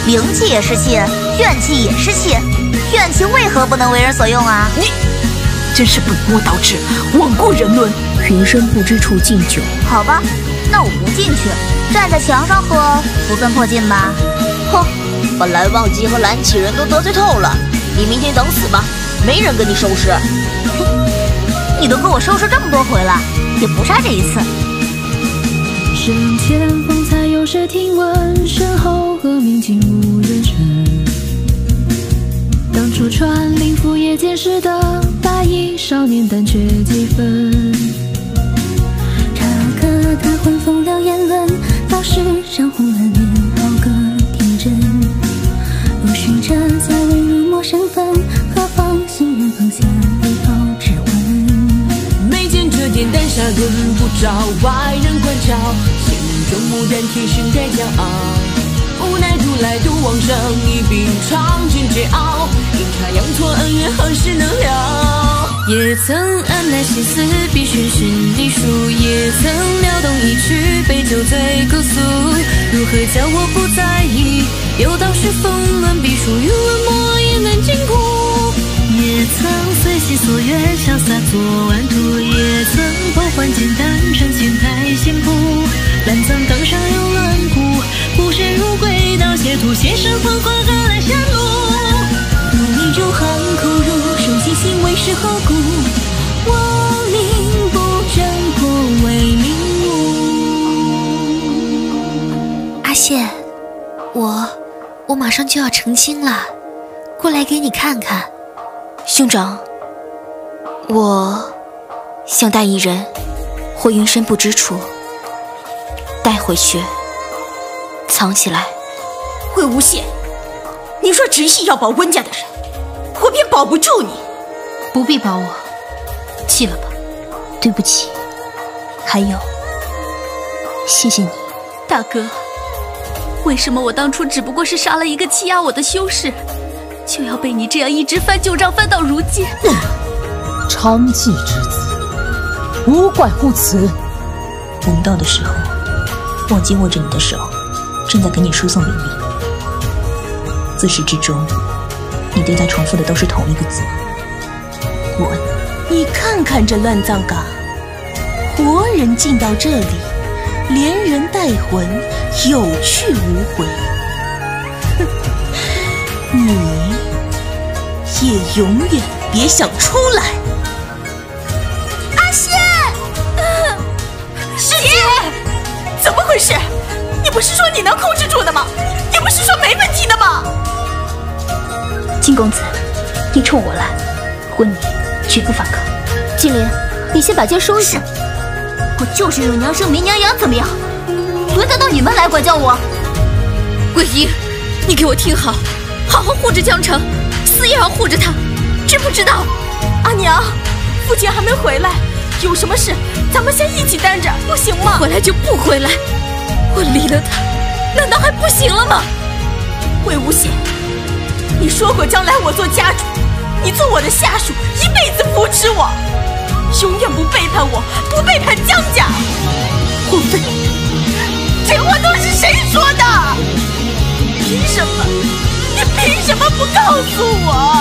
灵气也是气，怨气也是气，怨气为何不能为人所用啊？ 你真是本末倒置，罔顾人伦。 云深不知处敬酒。 好吧，那我不进去，站在墙上喝，不算破禁吧？ 哼，把蓝忘机和蓝启人都得罪透了，你明天等死吧，没人跟你收拾。 你都跟我收拾这么多回了，也不差这一次。 身前风采有时听闻，身后恶名竟无人称。当初穿林覆叶剑士的大义少年，但却几分。茶歌他魂风流言论，道是上红了脸，好个天真。若许这再未入陌生分，何妨信任放下一套指纹。 眉间这点丹砂轮，不招外人关照，心中蓦然提升该骄傲。无奈如来独往生，一并尝尽桀骜。阴差阳错，恩怨何时能了？ 也曾暗来心思，必寻寻隶书；也曾撩动一曲，杯酒醉姑苏。如何叫我不在意？有道是风乱必属云文墨，也难尽苦。也曾随心所愿，潇洒作玩图；也曾破幻简单，成仙太险谱。烂葬岗上有乱骨，不是入轨道邪途，先生繁华何来山路？若你入行苦入，手心行为是何故？我命不争，破为领悟。 阿谢，我马上就要成亲了，过来给你看看。兄长，我想带一人回云深不知处，带回去藏起来。 魏无羡，你说执意要保温家的人，我便保不住你。 不必保我，弃了吧。对不起，还有，谢谢你。 大哥，为什么我当初只不过是杀了一个欺压我的修士，就要被你这样一直翻旧账翻到如今？ 娼妓之子，无怪乎此。 闻到的时候，忘记握着你的手，正在给你输送灵力。自始至终，你对他重复的都是同一个字：滚。 你看看这乱葬岗，活人进到这里，连人带魂，有去无回。哼，你也永远别想出来。 阿谢， 师姐，怎么回事？你不是说你能控制住的吗？你不是说没问题的吗？ 金公子，你冲我来，婚礼绝不反抗。金莲，你先把剑收拾。 我就是有娘生没娘养，怎么样？轮得到你们来管教我？ 桂英，你给我听好，好好护着江城，死也要护着他，知不知道？ 阿娘，父亲还没回来，有什么事咱们先一起担着，不行吗？ 回来就不回来，我离了他，难道还不行了吗？ 魏无羡，你说过将来我做家主，你做我的下属，一辈子扶持我，永远不背叛我，不背叛江家。 荒废！ 这话都是谁说的？凭什么？你凭什么不告诉我？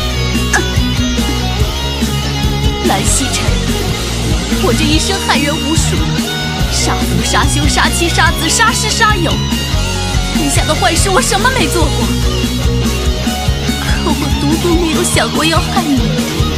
蓝曦臣，我这一生害人无数，杀父杀兄杀妻杀子杀师杀友，天下的坏事我什么没做过，可我独独没有想过要害你。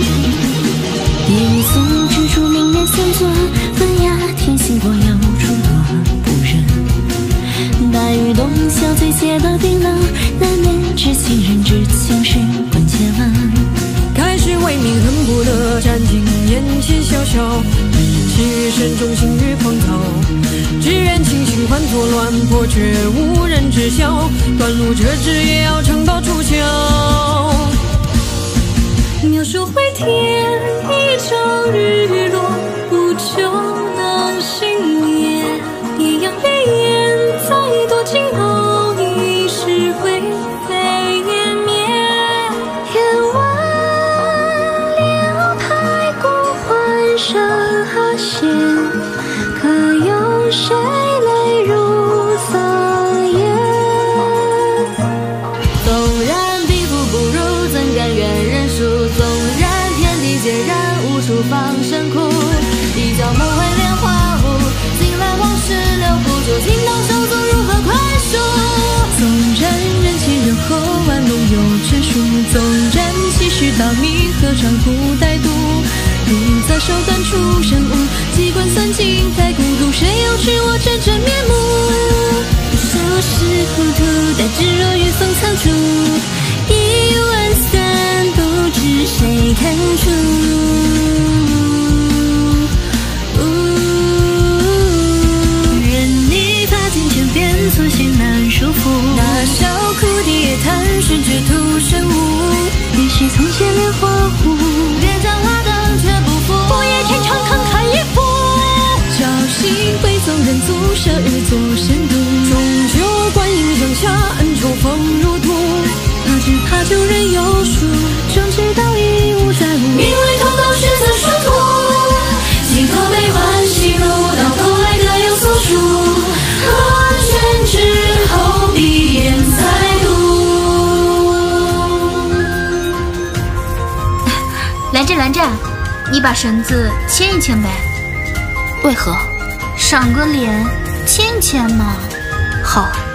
夜宿之处明月三尊，分压天星过遥处多不忍。大雨冬宵最邪的冰冷，难免知心人之情事关千万。 开始为民恨不得，斩尽眼前萧萧。七身中心与荒草，只愿清醒换作乱破，却无人知晓。断路折枝也要撑到出鞘。 描述回天，一朝日落，不就能幸免？一样烈焰，再多惊涛，一时灰飞烟灭。愿挽留太古换生和弦，可有谁泪如色烟？ 放深哭。一觉梦回莲花坞，醒来往事留不住，听到手足如何快说。纵然人前人后玩弄有权术，纵然其实大名何尝不歹毒。不择手段出生物，机关算尽太孤独，谁又知我真正面目？说是糊涂，但只若雨风藏住1万3，不知谁看出。任你发尽千遍，粗心难束缚。那笑哭蝶叹，甚至徒生无。也许从前莲花湖，别讲话等却不服。我也天长慷慨一搏，侥幸归宗人足，舍日作深度。终究观音向下，恩仇风如土。怕只怕旧人有数，终知道已无再无。名为同道，实则殊途。心头悲欢喜怒，到头来各有所属。万卷之后，闭眼再读。 兰湛，兰湛，你把绳子牵一牵呗。 为何？ 赏个脸，牵一牵嘛。 好。